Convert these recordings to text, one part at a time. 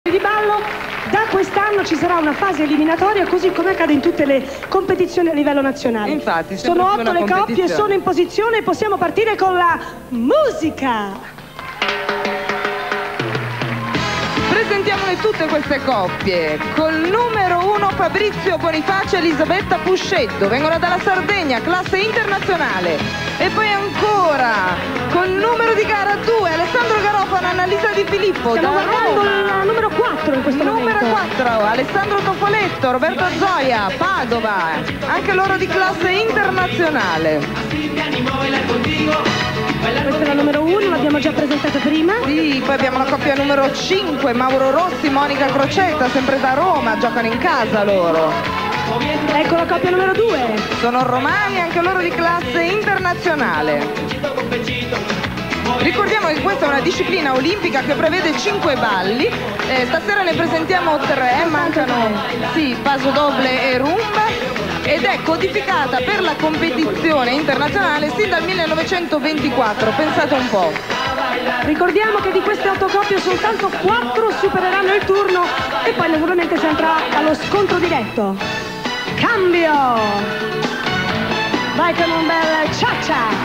di ballo. Da quest'anno ci sarà una fase eliminatoria, così come accade in tutte le competizioni a livello nazionale. Infatti, sono 8 le coppie, sono in posizione e possiamo partire con la musica. Presentiamole tutte queste coppie. Col numero 1 Fabrizio Bonifacio e Elisabetta Puscetto, vengono dalla Sardegna, classe internazionale. E poi ancora col numero di gara 2 Alessandro Garofano e Annalisa Di Filippo. Stiamo guardando la numero 4 in questo momento. Numero 4 Alessandro Tofoletto, Roberto Zoia, Padova, anche loro di classe internazionale. Questa è la numero 1, l'abbiamo già presentata prima. Sì, poi abbiamo la coppia numero 5, Mauro Rossi, Monica Crocetta, sempre da Roma, giocano in casa loro. Ecco la coppia numero 2. Sono romani, anche loro di classe internazionale. Ricordiamo che questa è una disciplina olimpica che prevede 5 balli. Stasera ne presentiamo 3, mancano paso doble e rumba. Ed è codificata per la competizione internazionale sin dal 1924, pensate un po'. Ricordiamo che di queste 8 coppie soltanto 4 supereranno il turno e poi naturalmente si andrà allo scontro diretto. Cambio! Vai con un bel cia-cia!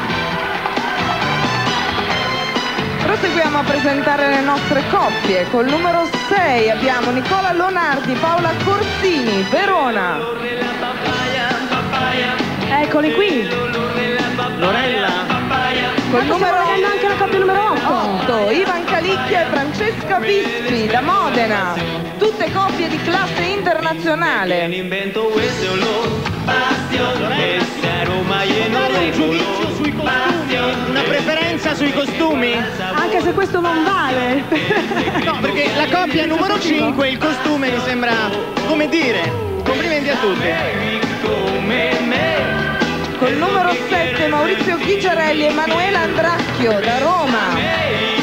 Proseguiamo a presentare le nostre coppie. Col numero 6 abbiamo Nicola Lonardi, Paola Corsini, Verona. Eccoli qui. Lorella. Col numero anche la coppia numero 8 Ivan Calicchia e Francesca Bispi da Modena. Tutte coppie di classe internazionale. Un giudizio sui costumi, una preferenza sui costumi? Anche se questo non vale. No, perché la coppia numero 5, il costume mi sembra, come dire, complimenti a tutti. Col numero 7 Maurizio Ghigiarelli e Emanuela Andracchio da Roma.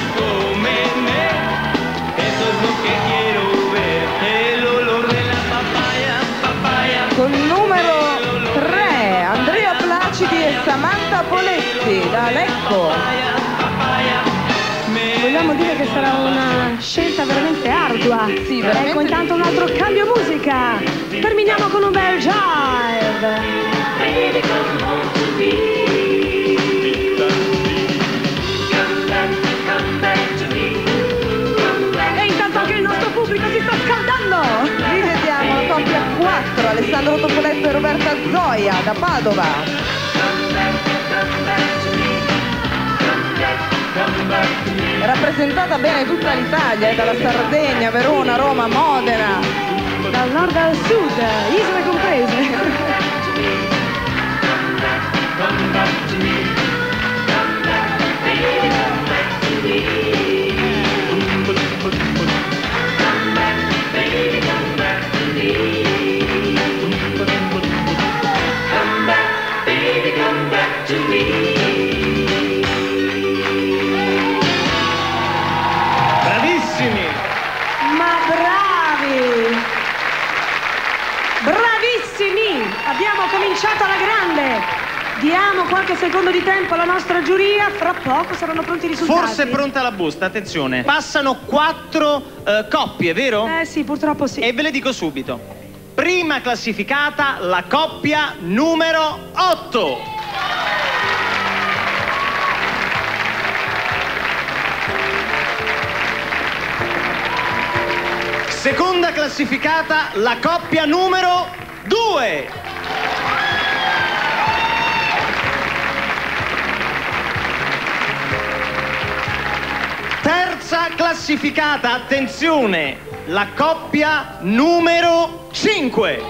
Col numero 3 Andrea Placidi e Samantha Poletti da Lecco. Vogliamo dire che sarà una scelta veramente ardua. Sì, veramente. Ecco intanto un altro cambio musica. Terminiamo con un bel jive. E intanto anche il nostro pubblico si sta scaldando. Rivediamo la coppia 4 Alessandro Tofoletto e Roberta Zoia da Padova. Rappresentata bene tutta l'Italia, dalla Sardegna, Verona, Roma, Modena. Dal nord al sud, isole comprese. Bravissimi! Ma bravi! Bravissimi! Abbiamo cominciato alla grande! Diamo qualche secondo di tempo alla nostra giuria, fra poco saranno pronti i risultati. Forse è pronta la busta, attenzione. Passano 4 coppie, vero? Sì, purtroppo sì. E ve le dico subito. Prima classificata la coppia numero 8. Seconda classificata la coppia numero 2. Terza classificata, attenzione, la coppia numero 5.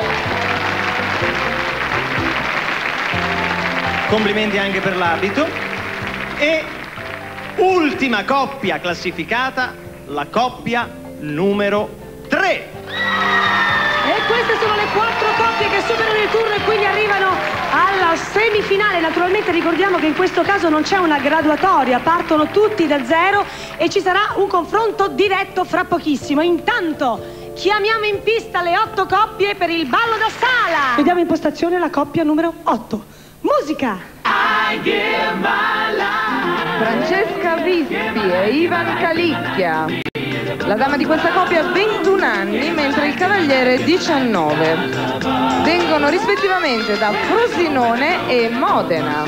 Complimenti anche per l'abito. E ultima coppia classificata, la coppia numero 3. E queste sono le 4 coppie che superano il turno e quindi arrivano alla semifinale. Naturalmente ricordiamo che in questo caso non c'è una graduatoria, partono tutti da zero e ci sarà un confronto diretto fra pochissimo. Intanto chiamiamo in pista le 8 coppie per il ballo da sala. Vediamo in postazione la coppia numero 8. Musica! Francesca Vispi e Ivan Calicchia. La dama di questa coppia ha 21 anni, mentre il cavaliere 19. Vengono rispettivamente da Frosinone e Modena.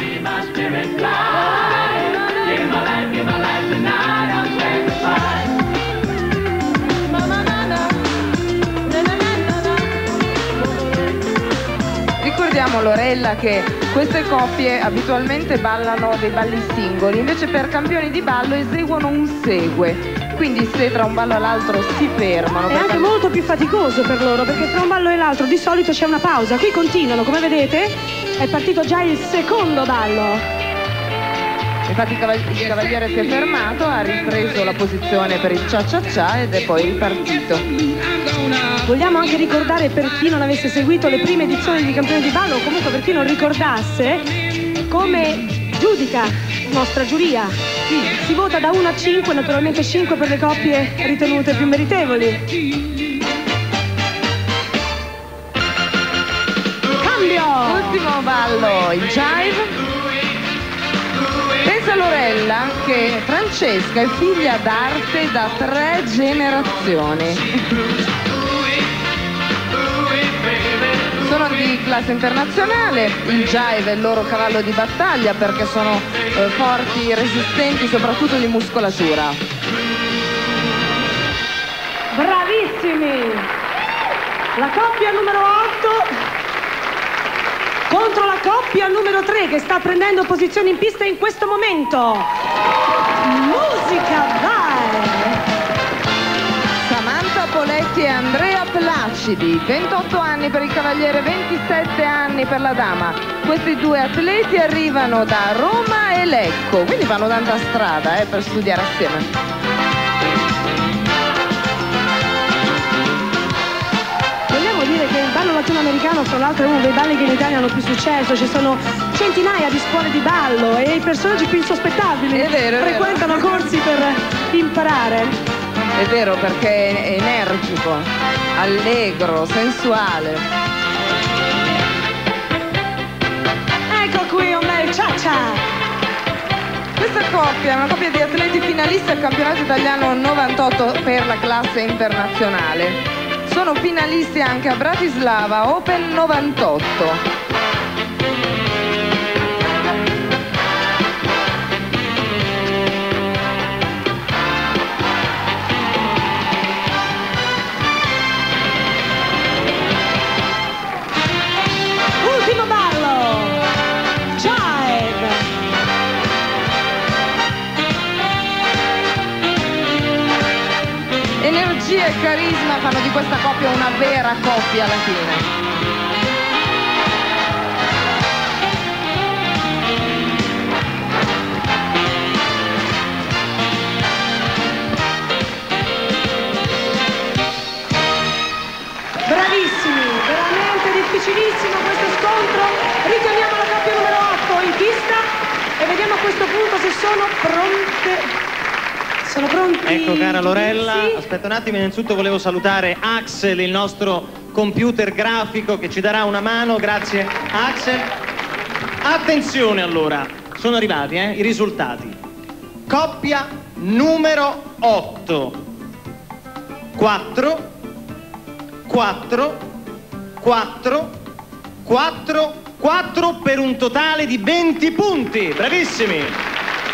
Ricordiamo, Lorella, che queste coppie abitualmente ballano dei balli singoli, invece per campioni di ballo eseguono un segue. Quindi se tra un ballo e l'altro si fermano... È anche molto più faticoso per loro, perché tra un ballo e l'altro di solito c'è una pausa. Qui continuano, come vedete, è partito già il secondo ballo. Infatti il cavaliere si è fermato, ha ripreso la posizione per il cia-cia-cia ed è poi ripartito. Vogliamo anche ricordare, per chi non avesse seguito le prime edizioni di Campioni di Ballo, o comunque per chi non ricordasse, come giudica nostra giuria. Sì, si vota da 1 a 5, naturalmente 5 per le coppie ritenute più meritevoli. Cambio! Ultimo ballo, il jive. Pensa Lorella che Francesca è figlia d'arte da 3 generazioni. Sono di classe internazionale, il jive è il loro cavallo di battaglia perché sono forti, resistenti, soprattutto di muscolatura. Bravissimi! La coppia numero 8 contro la coppia numero 3 che sta prendendo posizione in pista in questo momento. Musica, vai! Samantha Poletti e Andrea Placidi, 28 anni per il cavaliere, 27 anni per la dama. Questi due atleti arrivano da Roma e Lecco, quindi fanno tanta strada per studiare assieme. Che il ballo latinoamericano, fra l'altro, è uno dei balli che in Italia hanno più successo. Ci sono centinaia di scuole di ballo e i personaggi più insospettabili frequentano corsi per imparare. È vero, perché è energico, allegro, sensuale. Ecco qui un bel cia-cia. Questa coppia è una coppia di atleti finalisti al campionato italiano 98 per la classe internazionale. Sono finalisti anche a Bratislava Open 98. Ultimo ballo, jive. Energia e carisma fanno di questa coppia una vera coppia alla fine. Bravissimi, veramente difficilissimo questo scontro. Richiamiamo la coppia numero 8 in pista e vediamo a questo punto se sono pronte. Sono pronti? Ecco, cara Lorella, sì. aspetta un attimo, innanzitutto volevo salutare Axel, il nostro computer grafico che ci darà una mano, grazie Axel. Attenzione allora, sono arrivati i risultati. Coppia numero 8. 4, 4, 4, 4, 4 per un totale di 20 punti, bravissimi.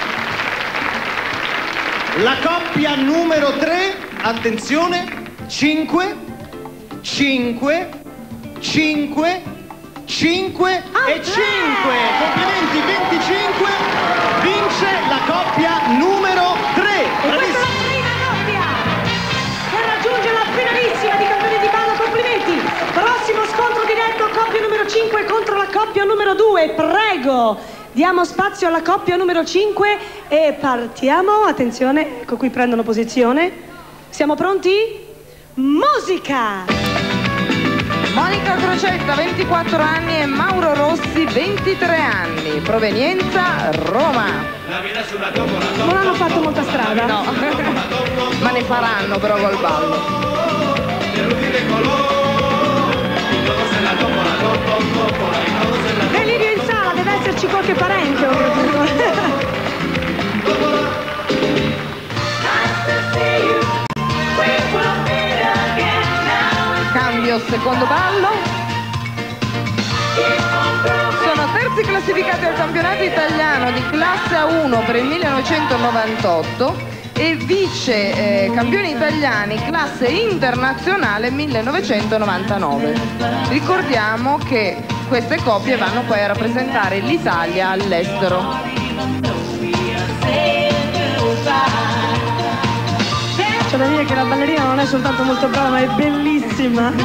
La coppia numero 3, attenzione, 5, 5, 5, 5 e 5. Complimenti, 25. Vince la coppia numero 3. E questa è la prima coppia che raggiunge la finalissima di Campioni di Ballo. Complimenti. Prossimo scontro diretto, coppia numero 5 contro la coppia numero 2. Prego. Diamo spazio alla coppia numero 5 e partiamo. Attenzione, ecco qui prendono posizione. Siamo pronti? Musica! Monica Crocetta, 24 anni e Mauro Rossi, 23 anni. Provenienza Roma. Non hanno fatto molta strada. No, ma ne faranno però col ballo. Delirio in sala, deve esserci qualche parente, oltretutto. Cambio secondo ballo. Sono terzi classificati al campionato italiano di classe A1 per il 1998 e vice campioni italiani classe internazionale 1999. Ricordiamo che queste coppie vanno poi a rappresentare l'Italia all'estero. C'è da dire che la ballerina non è soltanto molto brava, ma è bellissima. Anche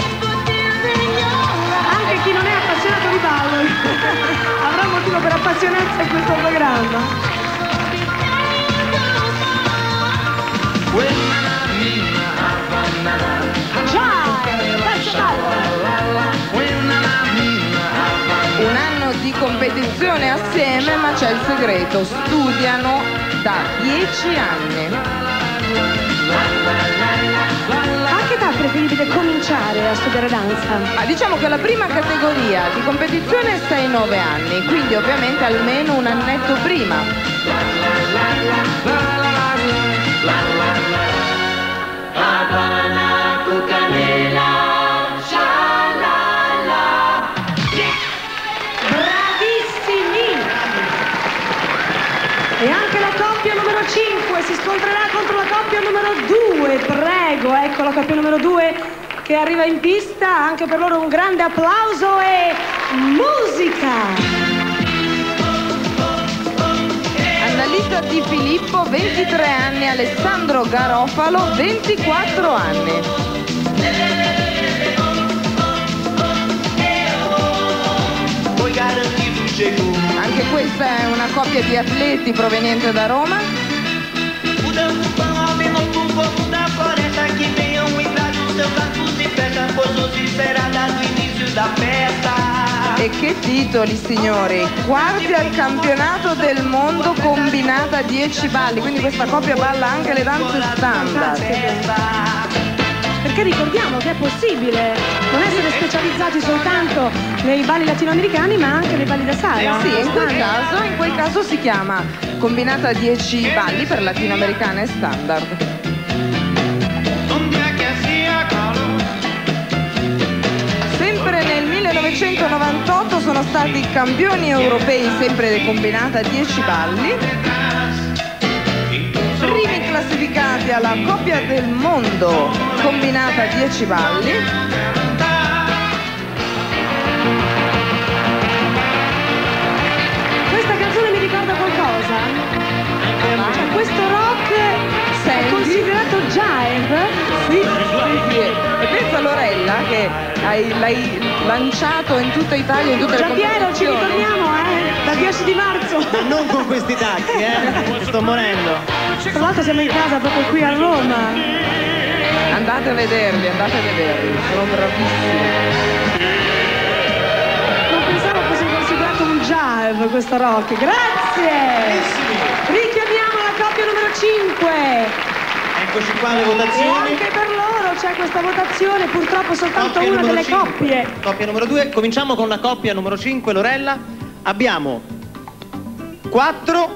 chi non è appassionato di ballo avrà motivo per appassionarsi a questo programma. Un anno di competizione assieme, ma c'è il segreto: studiano da 10 anni. A che età è preferibile cominciare a studiare danza? Ma diciamo che la prima categoria di competizione è 6-9 anni, quindi ovviamente almeno un annetto prima. Bravissimi! E anche la coppia numero 5 si scontrerà contro la coppia numero 2. Prego, ecco la coppia numero 2 che arriva in pista. Anche per loro un grande applauso e musica! Annalisa Di Filippo 23 anni, Alessandro Garofalo 24 anni. Anche questa è una coppia di atleti proveniente da Roma. E che titoli, signori! Quarti al campionato del mondo combinata a 10 balli, quindi questa coppia balla anche le danze standard. Perché ricordiamo che è possibile non essere specializzati soltanto nei balli latinoamericani, ma anche nei balli da sala. Sì, in quel caso si chiama combinata a 10 balli per latinoamericana e standard. Sempre nel 1998 sono stati campioni europei sempre combinata a 10 balli. Primi classificati alla coppia del mondo combinata a 10 balli. Questa canzone mi ricorda qualcosa? Cioè, questo rock è considerato jive? Sì. E pensa a Lorella che l'hai lanciato in tutta Italia, in tutte le Giampiero, ci competizioni. ritorniamo, dal 10 di marzo. Ma non con questi tacchi, sto morendo. Tra l'altro siamo in casa proprio qui a Roma. Andate a vederli, sono bravissimi. Non pensavo fosse considerato un jive questo rock. Grazie! Richiamiamo la coppia numero 5. Eccoci qua le E votazioni. anche per loro c'è questa votazione, purtroppo soltanto Coppia una numero delle 5. coppie. Coppia numero 2. Cominciamo con la coppia numero 5, Lorella. Abbiamo 4,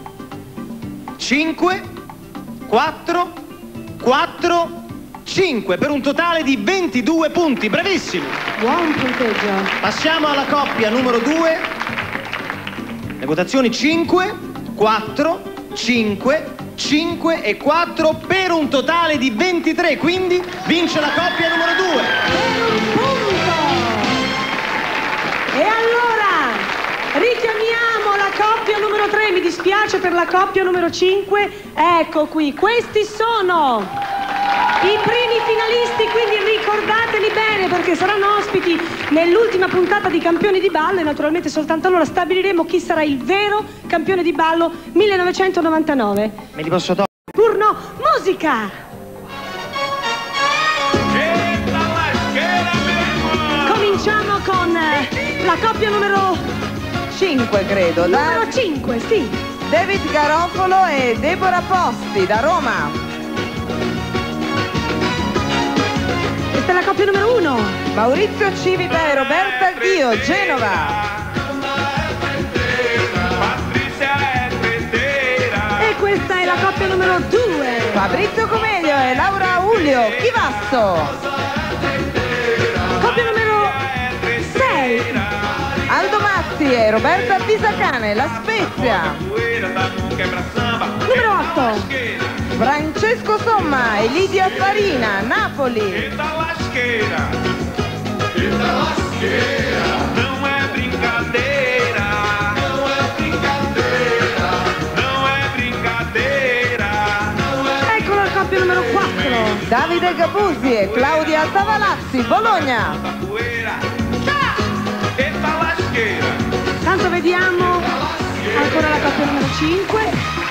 5, 4, 4, 5 per un totale di 22 punti. Bravissimi. Buon punteggio. Passiamo alla coppia numero 2. Le votazioni 5, 4, 5, 5 e 4 per un totale di 23. Quindi vince la coppia numero 2. Per un punto. E allora richiamiamo la coppia numero 3. Mi dispiace per la coppia numero 5. Ecco qui, questi sono i primi finalisti, quindi ricordateli bene perché saranno ospiti nell'ultima puntata di Campioni di Ballo e naturalmente soltanto allora stabiliremo chi sarà il vero campione di ballo 1999. Me li posso togliere? Turno musica! Cominciamo con la coppia numero 5 credo, numero 5, sì. David Garofalo e Deborah Posti da Roma. Questa è la coppia numero 1. Maurizio Civita e Roberta Ghio, Genova. questa è la coppia numero 2. Fabrizio Comelio e Laura Ulio, Chivasso. Coppia numero 6. Aldo Mazzi e Roberta Pisacane, La Spezia. Numero 8. Francesco Somma e Lidia Farina, Napoli. Ecco la coppia numero 4. Davide Gabuzzi e Claudia Tavalazzi, Bologna. Tanto vediamo ancora la coppia numero 5.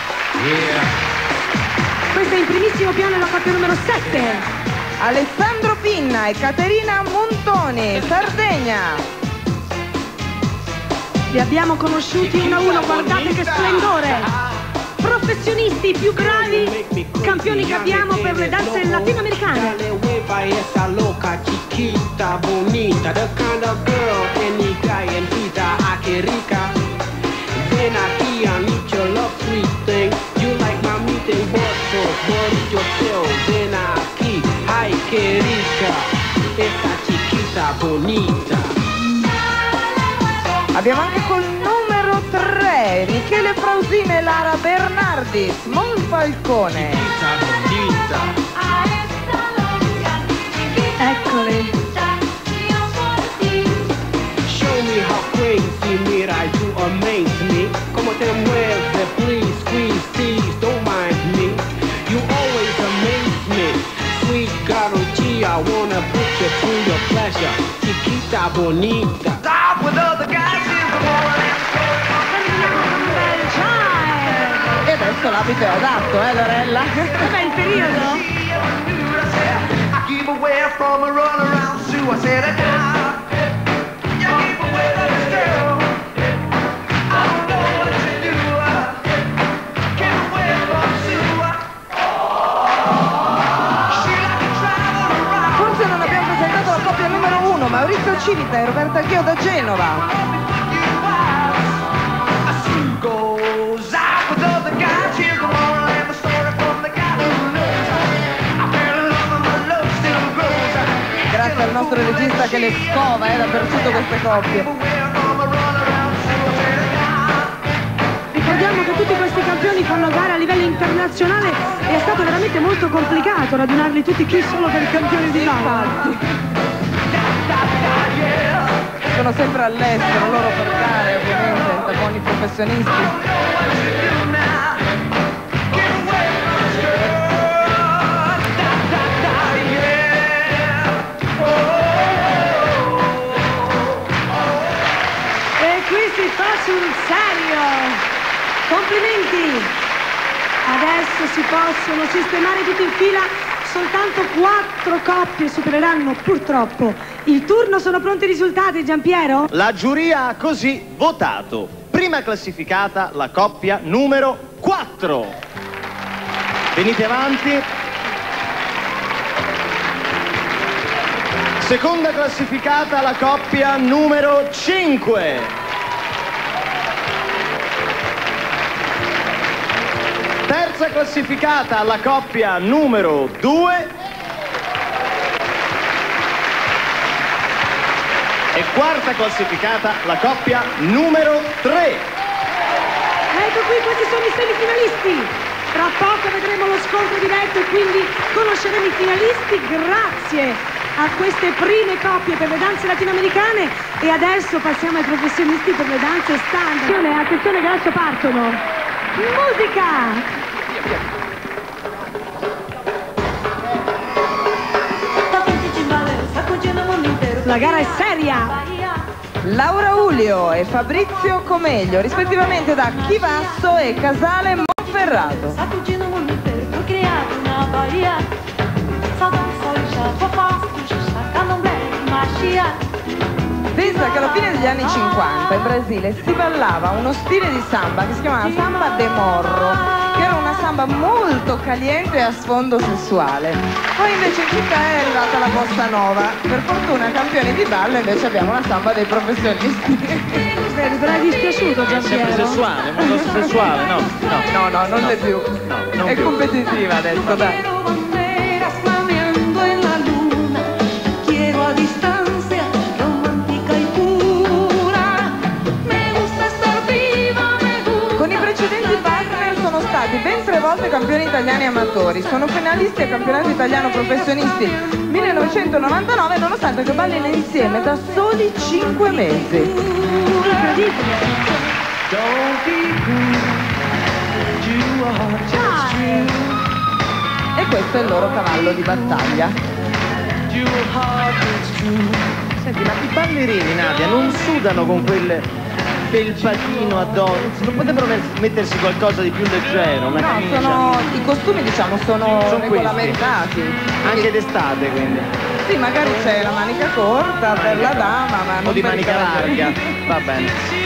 Questa è in primissimo piano la coppia numero 7. Alessandro Pinna e Caterina Montoni, Sardegna. Li abbiamo conosciuti uno a uno, guardate che splendore! Professionisti più bravi, campioni che abbiamo per le danze latinoamericane. Abbiamo anche col numero 3 Michele Frausine e Lara Bernardis, Monfalcone. Eccole. Show me how crazy me I do amaze me. Come on, them waves that please squeeze, please don't mind me. You always amaze me. Sweet Garochi, I wanna put you through your pleasure. Chiquita bonita. Stop with other guys. E adesso l'abito è adatto, Lorella? Vabbè, il periodo. Forse non abbiamo presentato la coppia numero 1, Maurizio Civita e Roberta Ghio da Genova. Grazie al nostro regista che le scova dappertutto queste coppie. Ricordiamo che tutti questi campioni fanno gare a livello internazionale e è stato veramente molto complicato radunarli tutti qui solo per i campioni di Italia. Sono sempre all'estero loro per gare, ovviamente, da buoni professionisti. Sul serio, complimenti. Adesso si possono sistemare tutti in fila, soltanto 4 coppie supereranno purtroppo il turno. Sono pronti i risultati, Giampiero? La giuria ha così votato. Prima classificata la coppia numero 4. Venite avanti. Seconda classificata la coppia numero 5. Terza classificata la coppia numero 2 e quarta classificata la coppia numero 3. Ecco qui, questi sono i semifinalisti. Tra poco vedremo lo scontro diretto e quindi conosceremo i finalisti grazie a queste prime coppie per le danze latinoamericane. E adesso passiamo ai professionisti per le danze standard. Attenzione che adesso partono. Musica! La gara è seria. Laura Ulio e Fabrizio Comelio, rispettivamente da Chivasso e Casale Monferrato. Pensa che alla fine degli anni 50 in Brasile si ballava uno stile di samba che si chiamava samba de morro, che era una samba molto caliente e a sfondo sessuale. Poi invece in città è arrivata la bossa nova. Per fortuna campioni di ballo invece abbiamo la samba dei professionisti. Vedi, te l'hai dispiaciuto Sempre Giampiero? sessuale, molto sessuale, no? No, non è più. non È più. competitiva adesso, dai. Banderas flameando en la luna, quiero a distancia, romántica y pura. Me gusta estar viva, me gusta. Con i precedenti partner sono stati ben 3 volte campioni italiani amatori, sono finalisti al campionato italiano professionisti 1999 nonostante che ballino insieme da soli 5 mesi. Incredibile. E questo è il loro cavallo di battaglia. Senti, ma i ballerini, Nadia, non sudano con quel felpatino addosso? Non potrebbero mettersi qualcosa di più leggero? Una No, camicia? i costumi diciamo sono Sono regolamentati. Anche d'estate, quindi. Sì, magari c'è la manica corta per la dama, ma non O di per i manica cavalieri. larga. Va bene.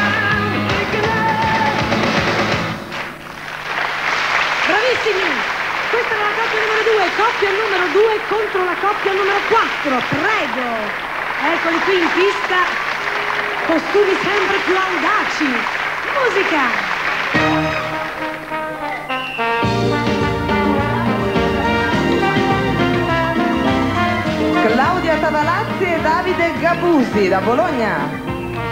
Bravissimi! Questa era la coppia numero 2, coppia numero 2 contro la coppia numero 4, prego! Eccoli qui in pista, costumi sempre più audaci. Musica! Claudia Tavalazzi e Davide Gabusi da Bologna.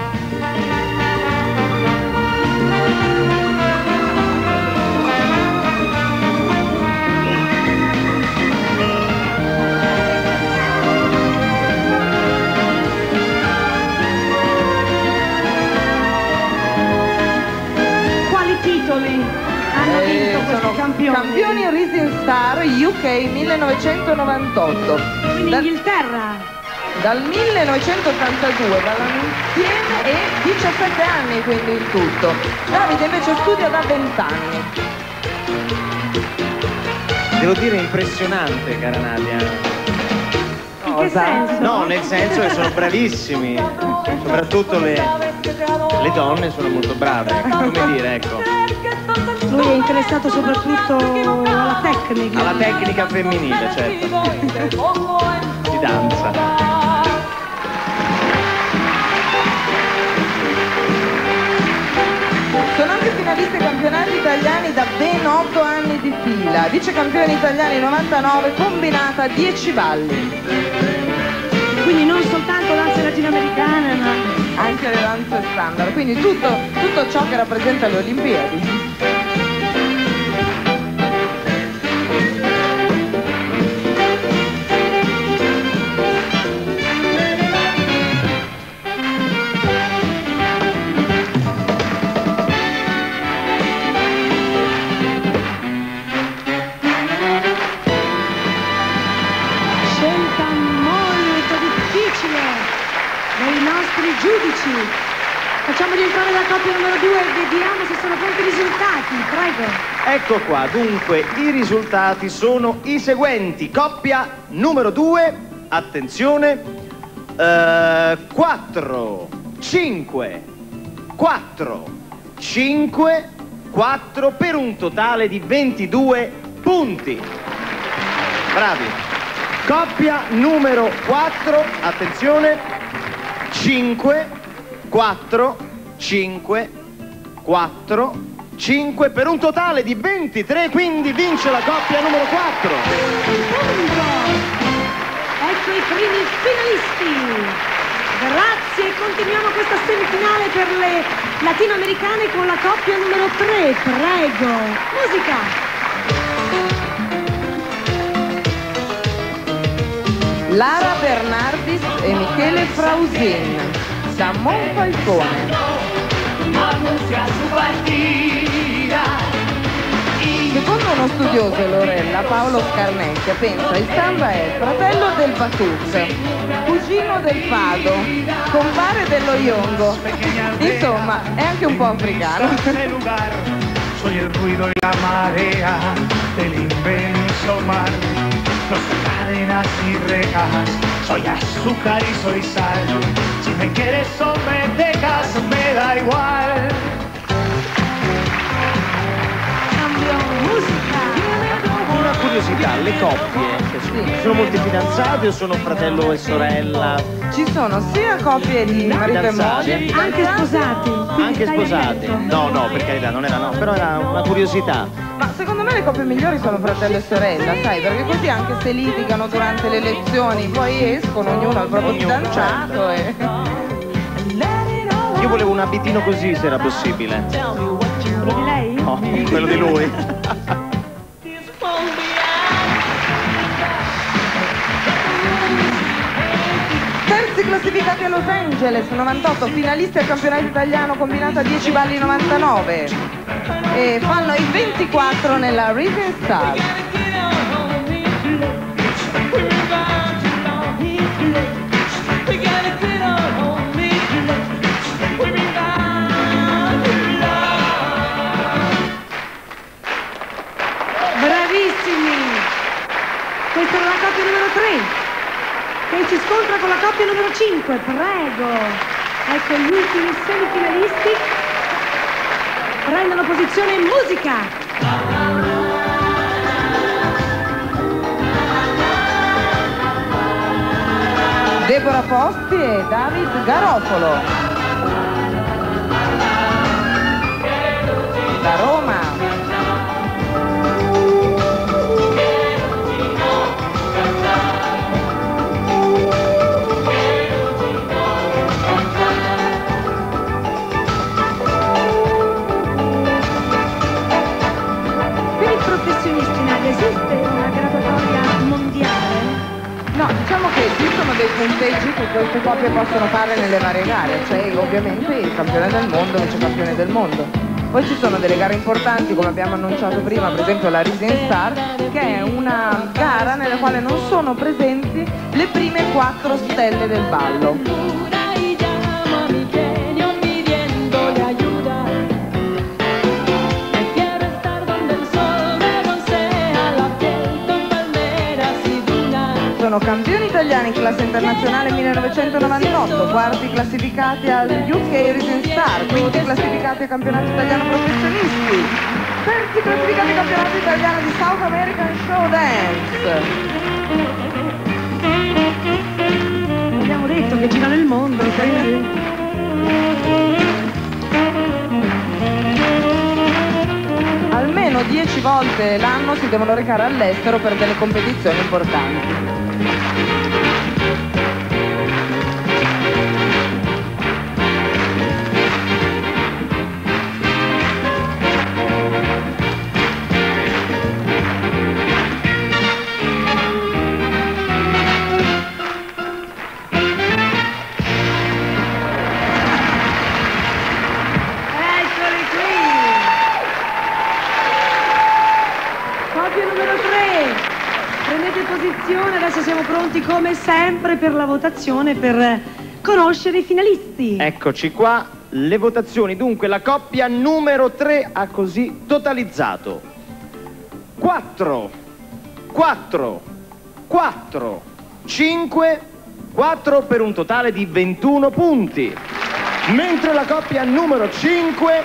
Quali titoli hanno vinto questi Sono campioni? campioni Rising Star UK 1998. Quindi Inghilterra. Dal 1982 ballano insieme e 17 anni quindi il tutto. Davide invece studia da 20 anni. Devo dire impressionante, cara Nadia. In che senso? No, nel senso che sono bravissimi. Soprattutto le donne sono molto brave. Come dire, ecco. Lui è interessato soprattutto alla tecnica. Alla tecnica femminile, certo. Di danza. Sono anche finalisti campionati italiani da ben 8 anni di fila. Vice campioni italiani 99, combinata 10 balli. Quindi non soltanto danze latinoamericane, ma Anche le danze standard, quindi tutto ciò che rappresenta le Olimpiadi. scelta molto difficile dei nostri giudici. Facciamo rientrare la coppia numero 2 e vediamo se sono pronti i risultati. Prego. Ecco qua, dunque i risultati sono i seguenti. Coppia numero 2, attenzione, 4, 5, 4, 5, 4 per un totale di 22 punti. Bravi. Coppia numero 4, attenzione, 5, 4, 5, 4, 5 per un totale di 23, quindi vince la coppia numero 4. Punto. Ecco i primi finalisti. Grazie, continuiamo questa semifinale per le latinoamericane con la coppia numero 3. Prego. Musica. Lara Bernardis e Michele Frausin da Monfalcone. Secondo uno studioso, Lorella, Paolo Scarnecchia, pensa il samba è fratello del batuc, cugino del fado, compare dello yongo, insomma è anche un po' africano. Soy el ruido y la marea del inmenso mar. No soy cadenas ni rejas, soy azúcar y soy sal. Si me quieres o me dejas, me da igual. Cambio curiosità, le coppie, ci sono molti fidanzati o sono fratello e sorella? Ci sono sia coppie di marito e moglie, Anche sposati. Anche sposati? No, no, per carità, non era no, però era una curiosità. ma secondo me le coppie migliori sono fratello e sorella, sai, perché così anche se litigano durante le elezioni, poi escono ognuno al proprio fidanzato e... Io volevo un abitino così se era possibile. Quello di lei? No, quello di lui. Terzi classificati a Los Angeles, 98, finalisti al campionato italiano combinato a 10 balli 99 e fanno i 24 nella Rising Star. Bravissimi! Questa era la coppia numero 3 che si scontra con la coppia numero 5, prego! Ecco gli ultimi semifinalisti prendono posizione in musica! Deborah Posti e David Garofalo. Da Roma. Per i professionisti, Nadia, esiste una graduatoria mondiale? No, diciamo che esistono dei punteggi che queste coppie possono fare nelle varie gare, cioè ovviamente il campione del mondo, vice campione del mondo. Poi ci sono delle gare importanti, come abbiamo annunciato prima, per esempio la Rising Star, che è una gara nella quale non sono presenti le prime 4 stelle del ballo. Sono campioni italiani in classe internazionale 1998, quarti classificati al UK Rising Star, quinti classificati al campionato italiano professionisti, terzi classificati al campionato italiano di South American Show Dance. Abbiamo detto che girano il mondo, quindi... Almeno 10 volte l'anno si devono recare all'estero per delle competizioni importanti. Eccoli qui! Coppia numero 3, prendete posizione, adesso siamo pronti come sempre per la votazione, per conoscere i finalisti. Eccoci qua, le votazioni. Dunque la coppia numero 3 ha così totalizzato 4, 5, 4 per un totale di 21 punti. Mentre la coppia numero 5,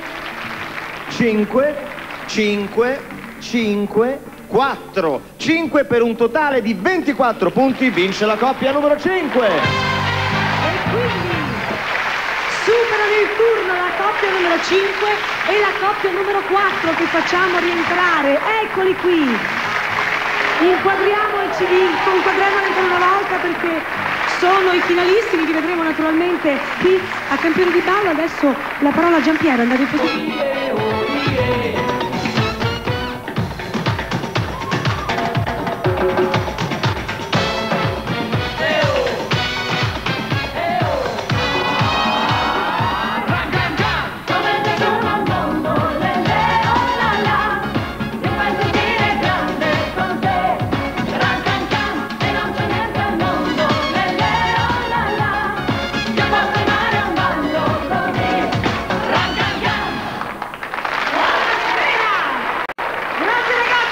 4, 5 per un totale di 24 punti, vince la coppia numero 5. E quindi superano il turno la coppia numero 5 e la coppia numero 4 che facciamo rientrare. Eccoli qui. Inquadriamo e ci inquadriamo ancora una volta perché sono i finalisti, li rivedremo naturalmente qui a Campioni di Ballo. Adesso la parola a Giampiero, andate in posizione.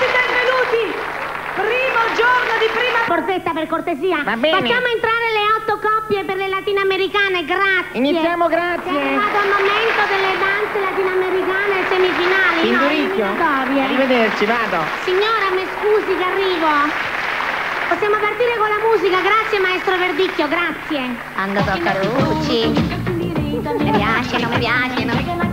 Borsetta, per cortesia. Va bene. Facciamo entrare le 8 coppie per le latinoamericane, grazie. Iniziamo, grazie. È arrivato il momento delle danze latinoamericane semifinali, Induricchio. eliminatorie. Arrivederci, vado. Signora, mi scusi che arrivo. Possiamo partire con la musica, grazie maestro Verdicchio, grazie. Ando Carucci. Mi piace, non mi piace,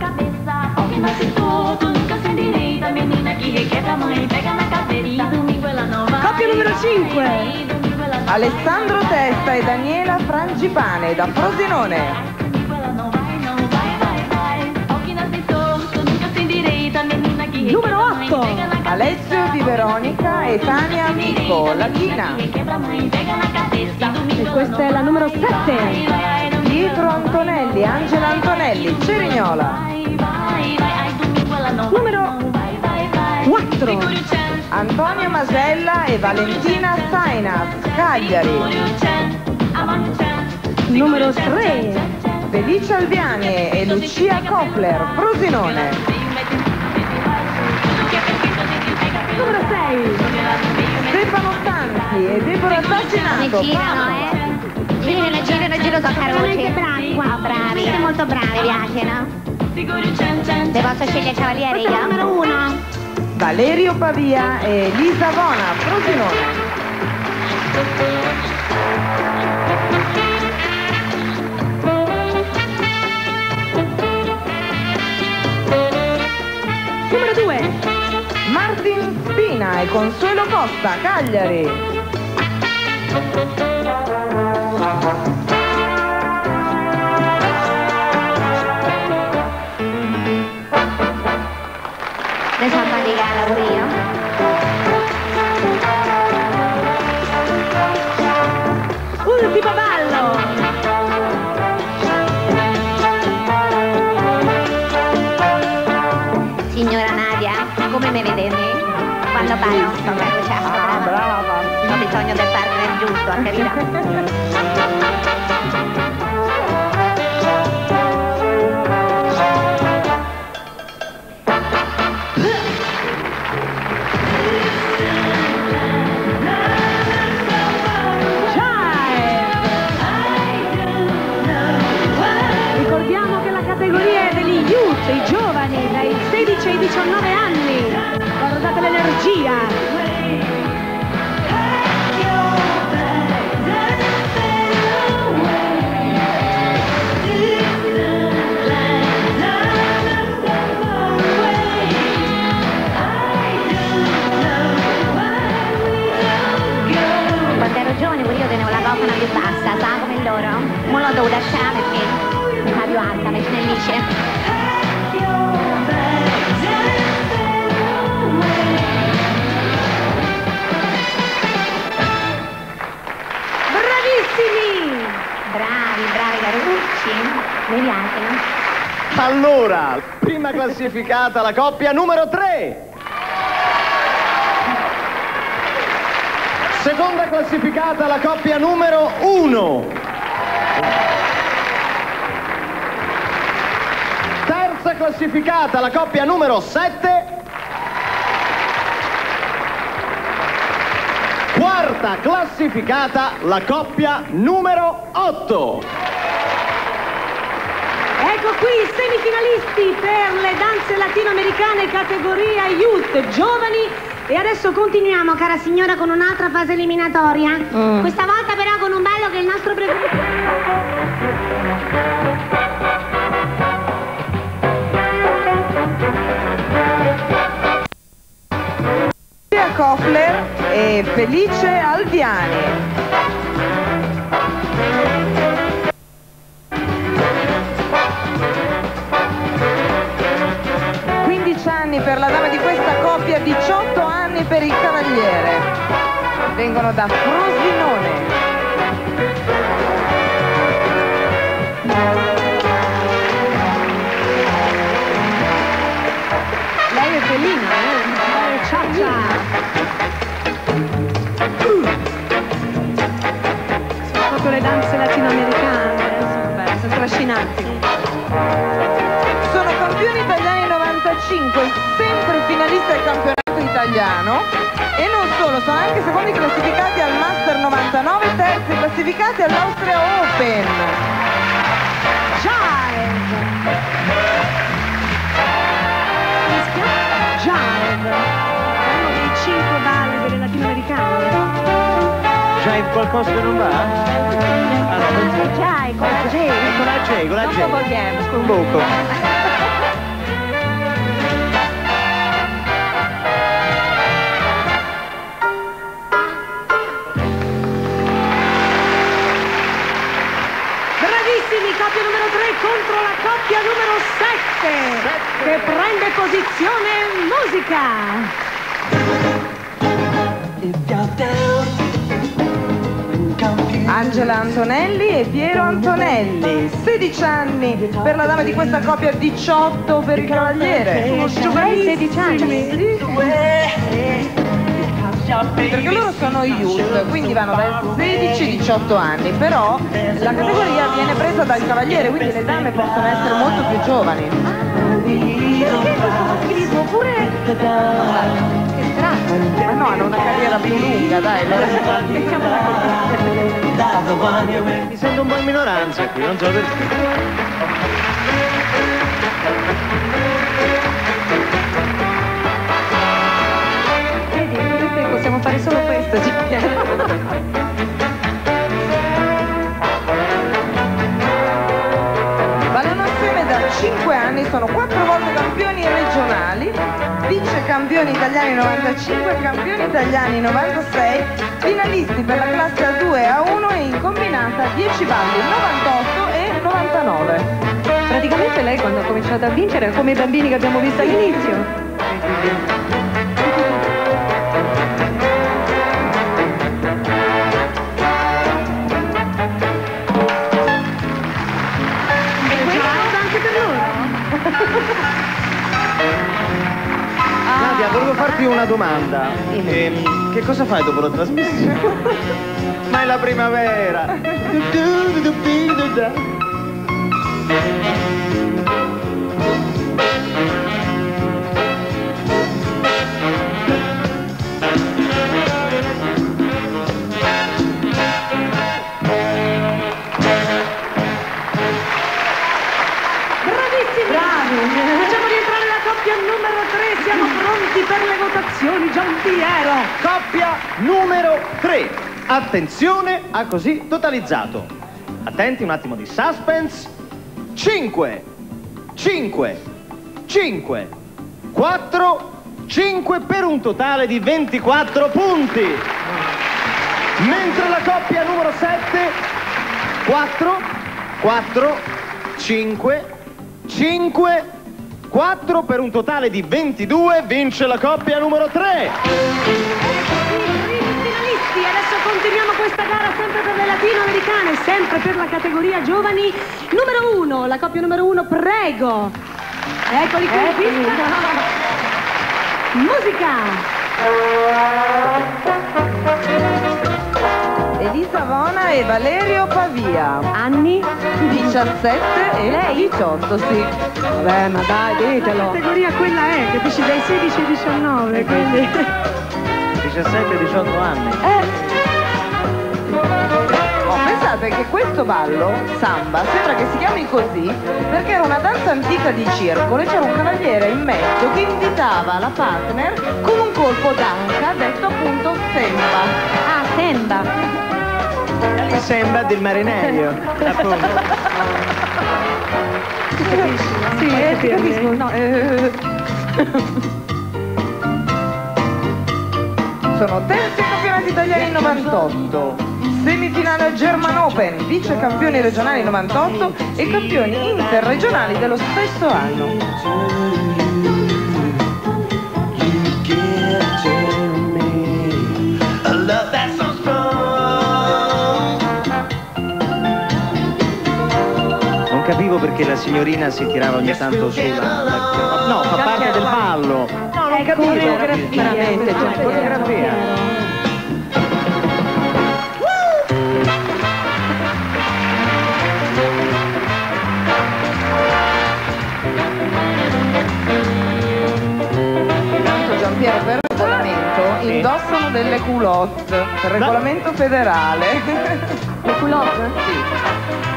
Coppia numero 5. Alessandro Testa e Daniela Frangipane da Frosinone. Numero 8. Alessio Di Veronica e Tania Amico, Latina. E questa è la numero 7. Pietro Antonelli, Angela Antonelli, Cerignola. Numero 4. Antonia Masella e Valentina Sainas, Cagliari. Numero 3. Felice Alviani e Lucia Koppler, Frosinone. Numero 6. Stefano Santi e Deborah Tassinato, Padova. Giro, sono carucci. Bravi, wow, bravi. Siete molto bravi, piace, no? Se posso scegliere cavaliere io? Numero 1. Valerio Pavia e Lisa Bona, Frosinone. Numero 2. Martin Spina e Consuelo Costa, Cagliari. Ne sono faticata pure io. Ultimo ballo. Signora Nadia, come mi vede me? Quando ballo sto brava. Brava. Ho bisogno del partner giusto, a carità. Ricordiamo che la categoria è degli youth, i giovani dai 16 ai 19 anni. Guardate l'energia. Quando ero giovane pure io tenevo la cofana più bassa, sa come loro? Non l'ho dovuta lasciare perché mi fa più alta, mi snellisce. Bravissimi! Bravi carucci, mi piacciono. Allora, prima classificata la coppia numero 3. Seconda classificata la coppia numero 1. Terza classificata la coppia numero 7. Quarta classificata la coppia numero 8. Ecco qui i semifinalisti per le danze latinoamericane categoria youth, giovani. E adesso continuiamo, cara signora, con un'altra fase eliminatoria. Questa volta però con un ballo che è il nostro preferito. Lucia Koppler e Felice Alviani. Anni per la dama di questa coppia, 18 anni per il cavaliere. Vengono da Frosinone. Lei è felina, ciao ciao. Sono proprio le danze latinoamericane, super, sono trascinanti. Sono campioni italiani 95, sempre finalista del campionato italiano. italiano e non solo, sono anche secondi classificati al Master 99, terzi classificati all'Austria Open. Jive, uno dei 5 balli delle latinoamericane. Jive qualcosa che non va? Jive, con la J. Con la J. Dopo vogliamo. Con buco. Coppia numero 3 contro la coppia numero 7 che prende posizione musica. Angela Antonelli e Piero Antonelli, 16 anni per la dama di questa coppia, 18 per il cavaliere. Sono giovanissimi. 16 anni. Perché loro sono youth, quindi vanno dai 16 ai 18 anni, però la categoria viene presa dal cavaliere, quindi le dame possono essere molto più giovani. Perché questo scritto oppure... Che strano. Ma no, hanno una carriera più lunga, dai. Mi sento un po' in minoranza qui, non so perché. Possiamo fare solo questo, ci piace. Ballano assieme da 5 anni, sono 4 volte campioni regionali, vice campioni italiani 95, campioni italiani 96, finalisti per la classe A2 e A1 e in combinata 10 balli 98 e 99. Praticamente lei quando ha cominciato a vincere è come i bambini che abbiamo visto all'inizio. Nadia, volevo farti una domanda. Che cosa fai dopo la trasmissione? Ma è la primavera. Numero 3, siamo pronti per le votazioni, Giampiero. Coppia numero 3. Attenzione a così totalizzato. Attenti, un attimo di suspense. 5, 5, 5, 4, 5 per un totale di 24 punti. Mentre la coppia numero 7, 4, 4, 5, 5, 4 per un totale di 22, vince la coppia numero 3. Finalisti, adesso continuiamo questa gara sempre per le latinoamericane, sempre per la categoria giovani. Numero 1, la coppia numero 1, prego. Eccoli qui in pista. Musica. Elisa Vona e Valerio Pavia. Anni? 17 e Lei? 18, sì. Beh, ma dai, ditelo. La categoria quella è, capisci, dai 16 ai 19, quindi... 17-18 anni. Pensate che questo ballo, samba, sembra che si chiami così perché era una danza antica di circolo e c'era un cavaliere in mezzo che invitava la partner con un colpo d'anca detto appunto semba. Ah, semba. Il sembra del marinaio, appunto. Ti capisci? Sì, ti capisco. No, Sono terzi campionati italiani 98, semifinale German Open, vice campioni regionali 98 e campioni interregionali dello stesso anno. Non capivo perché la signorina si tirava ogni tanto sulla... No, fa parte del ballo. No, non capivo. veramente, cioè, coreografia. Giampiero per culotte, per regolamento federale. Le culotte? Sì.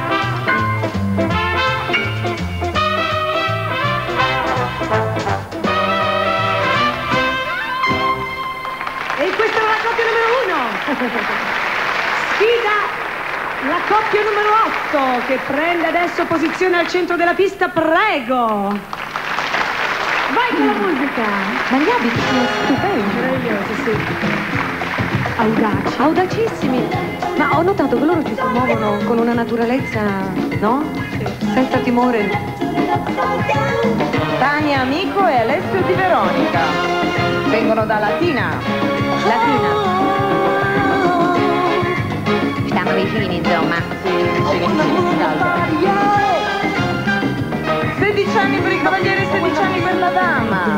E questa è la coppia numero 1. Sfida la coppia numero 8 che prende adesso posizione al centro della pista, prego. Vai con la musica. Ma gli abiti sono stupendi. Meravigliosi, sì. Audaci. Audacissimi. Ma ho notato che loro ci si muovono con una naturalezza, no? Senza timore. Tania Amico e Alessio Di Veronica. Vengono da Latina. Latina. Stanno vicini, insomma. Vicini, caldo. 16 anni per il cavaliere, 16 anni per la dama.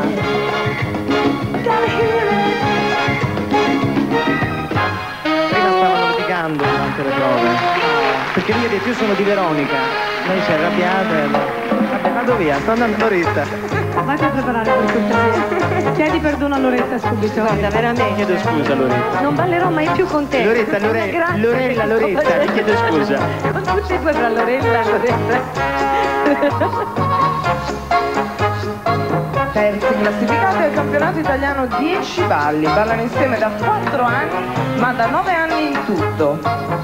Prima stavano litigando durante le prove. Perché lui ha detto io sono di Veronica. Lei si è arrabbiata e vabbè, vado via, sto andando Loretta. Vatti a preparare per cortesia. Chiedi perdono a Loretta subito. Guarda, veramente. Chiedo scusa Loretta. Non ballerò mai più con te. Loretta, Loretta, ti chiedo scusa. Con tutti e due fra Loretta e Loretta. Terzi classificato al campionato italiano 10 balli. Ballano insieme da 4 anni, ma da 9 anni in tutto.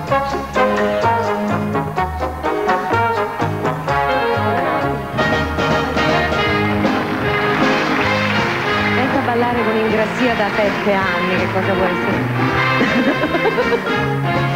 Pensa a ballare con Ingrassia da 7 anni, che cosa vuoi essere?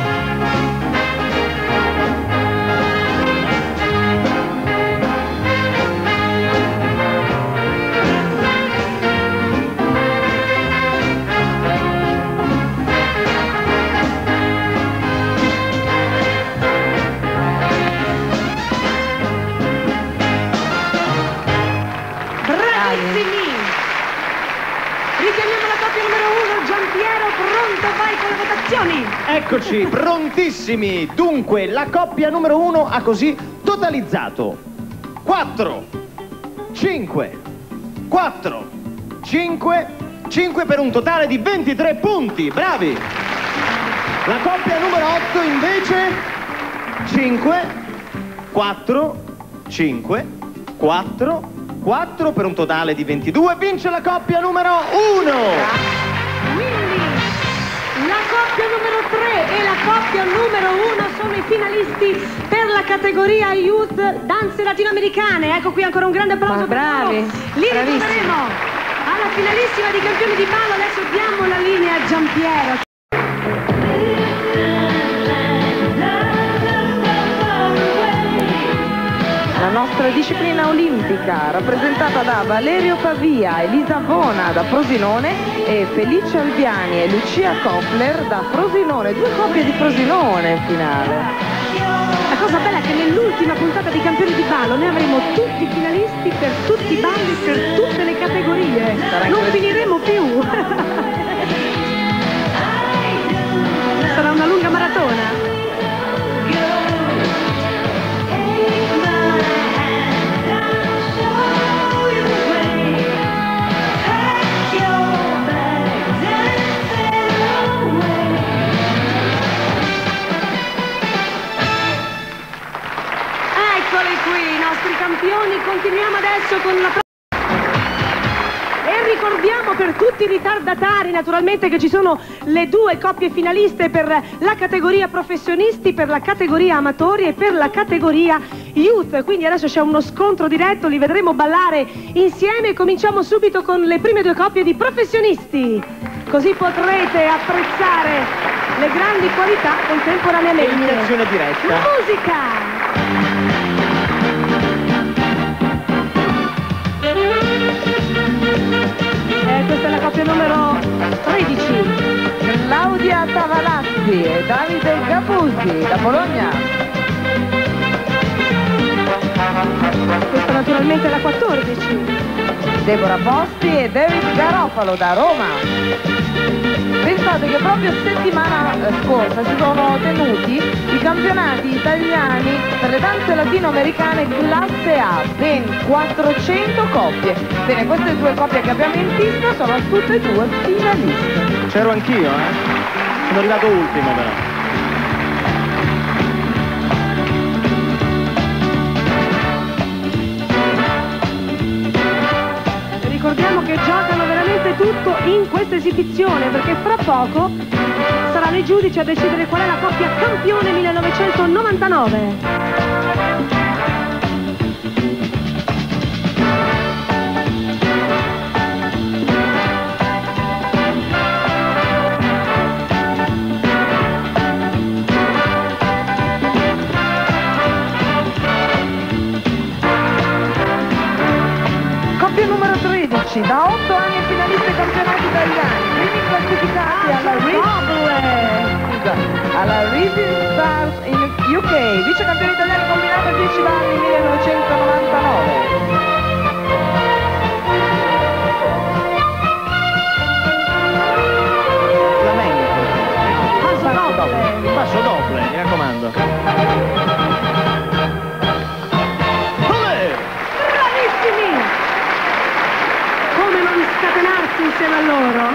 Richiamiamo la coppia numero 1, Giampiero, pronto, vai con le votazioni. Eccoci, prontissimi. Dunque, la coppia numero 1 ha così totalizzato 4, 5, 4, 5, 5 per un totale di 23 punti. Bravi! La coppia numero 8 invece 5, 4, 5, 4, 4 per un totale di 22. Vince la coppia numero 1. Quindi la coppia numero 3 e la coppia numero 1 sono i finalisti per la categoria Youth Danze Latinoamericane. Ecco qui ancora un grande applauso. Ma bravi, per loro. Li ritroveremo alla finalissima di campioni di ballo. Adesso diamo la linea a Giampiero. La nostra disciplina olimpica, rappresentata da Valerio Pavia, Elisa Bona da Frosinone e Felice Albiani e Lucia Koppler da Frosinone. 2 coppie di Frosinone in finale. La cosa bella è che nell'ultima puntata di campioni di ballo noi avremo tutti i finalisti per tutti i balli, per tutte le categorie. Non finiremo più. Sarà una lunga maratona. Eccoli qui, i nostri campioni. Continuiamo adesso con la e ricordiamo per tutti i ritardatari naturalmente che ci sono le 2 coppie finaliste per la categoria professionisti, per la categoria amatori e per la categoria youth. Quindi adesso c'è uno scontro diretto, li vedremo ballare insieme. Cominciamo subito con le prime 2 coppie di professionisti, così potrete apprezzare le grandi qualità contemporaneamente. Eliminazione diretta. La musica! Questa è la coppia numero 13. Claudia Tavalazzi e Davide Gabuzzi da Bologna. Questa naturalmente è la 14. Deborah Posti e David Garofalo da Roma. Pensate che proprio settimana scorsa si sono tenuti i campionati italiani per le danze latinoamericane classe A, ben 400 coppie. Bene, queste 2 coppie che abbiamo in pista sono tutte e 2 finaliste. C'ero anch'io, eh? Sono arrivato ultimo però. Ricordiamo che giocano veramente tutto in questa esibizione, perché fra poco saranno i giudici a decidere qual è la coppia campione 1999. Coppia numero 13, da 8 anni finalista ai campionati italiani, primi classificati alla Rising Stars in UK, vice campione italiano combinato a 10 balli 1999. Il passo doppio, mi raccomando. Bravissimi! Come non scatenarsi insieme a loro?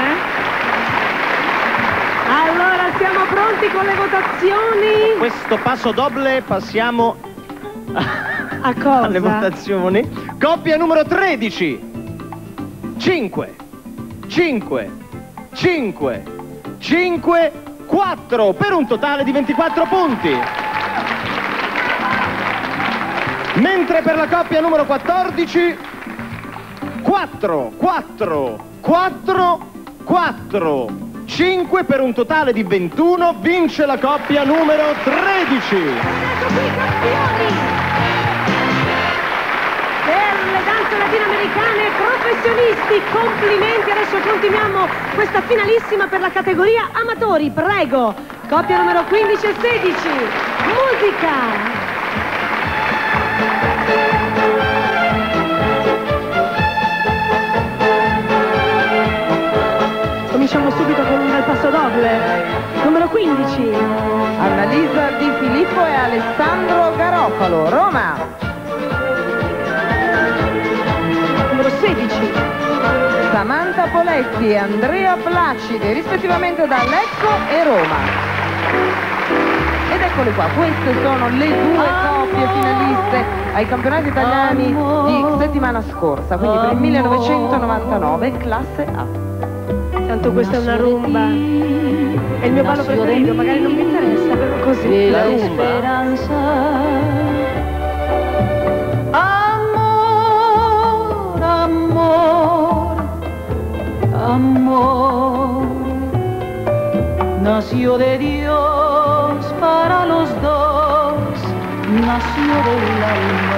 Allora siamo pronti con le votazioni. Questo passo doble passiamo A cosa? alle votazioni. Coppia numero 13. 5, 5, 5, 5, 4 per un totale di 24 punti. Mentre per la coppia numero 14 4, 4, 4, 4, 5 per un totale di 21, vince la coppia numero 13. Ecco qui i campioni per le danze latinoamericane professionisti. Complimenti, adesso continuiamo questa finalissima per la categoria amatori. Prego, coppia numero 15 e 16. Musica. Cominciamo subito con un bel passo doble. Numero 15. Annalisa Di Filippo e Alessandro Garofalo, Roma. Numero 16. Samantha Poletti e Andrea Placide, rispettivamente da Lecco e Roma. Ed eccole qua, queste sono le due coppie finaliste ai campionati italiani di settimana scorsa, quindi per il 1999, classe A. Tanto questa è una rumba. È il mio ballo preferito, magari non mi interessa, però così. La rumba. Amor, amor, amor, nació de Dios para los dos, nació del alma.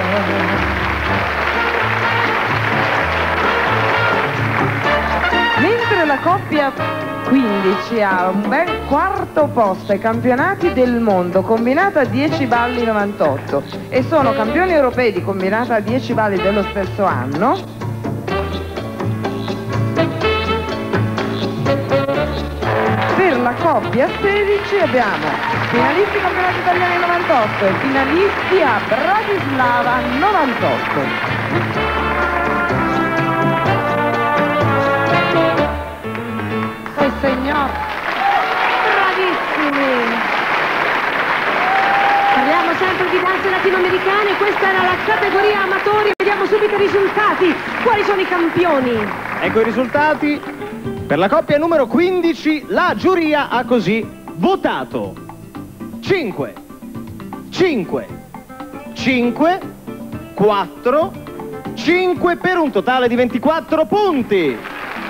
Mentre la coppia 15 ha un bel quarto posto ai campionati del mondo, combinata a 10 balli 98, e sono campioni europei di combinata a 10 balli dello stesso anno. Per la coppia 16 abbiamo finalisti campionati italiani 98 e finalisti a Bratislava 98. Signor. Bravissimi! Parliamo sempre di danze latinoamericane, questa era la categoria amatori, vediamo subito i risultati. Quali sono i campioni? Ecco i risultati. Per la coppia numero 15 la giuria ha così votato 5, 5, 5, 4, 5 per un totale di 24 punti.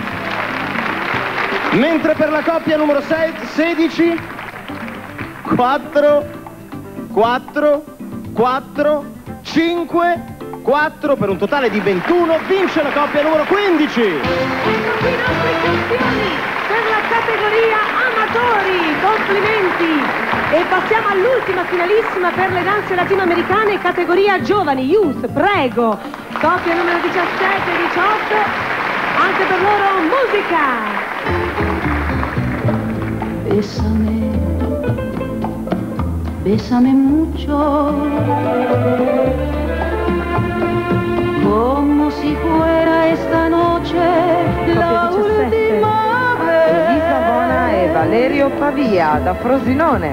Mentre per la coppia numero 16 4, 4, 4, 5, 4 per un totale di 21, vince la coppia numero 15. Ecco qui i nostri campioni per la categoria amatori, complimenti! E passiamo all'ultima finalissima per le danze latinoamericane, categoria giovani, youth, prego! Coppia numero 17 e 18, anche per loro musica! Bésame, bésame mucho, como si fuera esta noche la última vez. Elisa Bona e Valerio Pavia da Frosinone.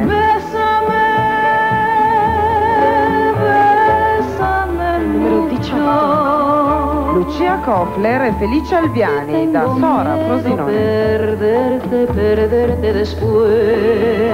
Numero 18. Lucia Kofler e Felice Albiani da Sora, Frosinone. Perderte después.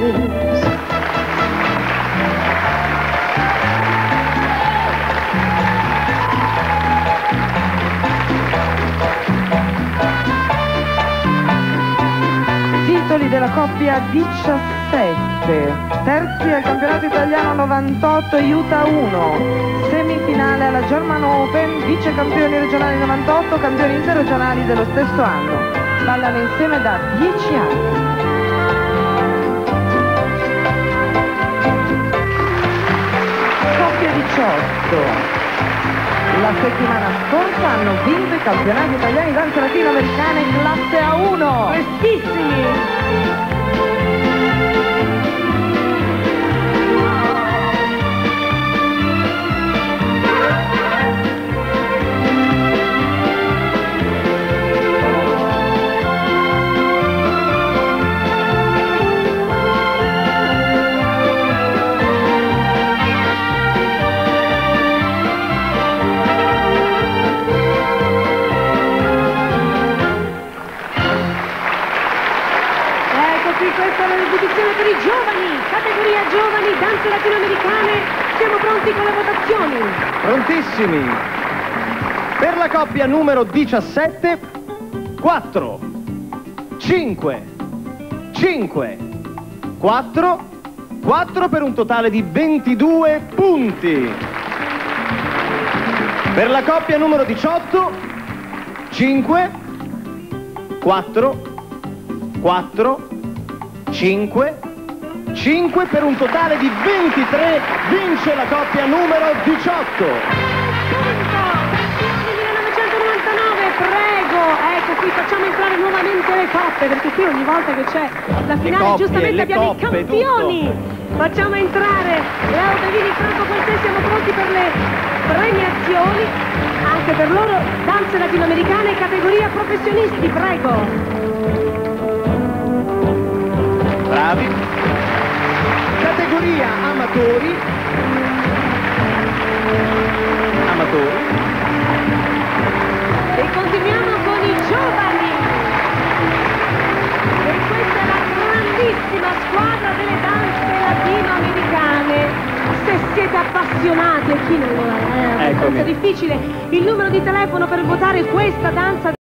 Titoli della coppia 17. Terzi al campionato italiano 98 Utah 1. Semifinale alla German Open, vice campioni regionali 98, campioni interregionali dello stesso anno. Ballano insieme da 10 anni. Coppia 18. La settimana scorsa hanno vinto i campionati italiani danze latinoamericane classe A1. Prestissimi! Questa è la ripetizione per i giovani, categoria giovani, danze latinoamericane. Siamo pronti con le votazioni. Prontissimi. Per la coppia numero 17, 4, 5, 5, 4, 4 per un totale di 22 punti. Per la coppia numero 18, 5, 4, 4, 5, 5 per un totale di 23, vince la coppia numero 18. Campioni 1999, prego. Ecco, qui facciamo entrare nuovamente le coppe, perché qui ogni volta che c'è la finale coppie, giustamente abbiamo coppe, i campioni. tutto. Facciamo entrare Leo Davini, Franco Cortè, siamo pronti per le premiazioni, anche per loro, danze latinoamericane, categoria professionisti, prego. Bravi. Categoria amatori. Amatori. E continuiamo con i giovani. E questa è la grandissima squadra delle danze latinoamericane. Se siete appassionati, e chi non lo è, è abbastanza difficile. Il numero di telefono per votare questa danza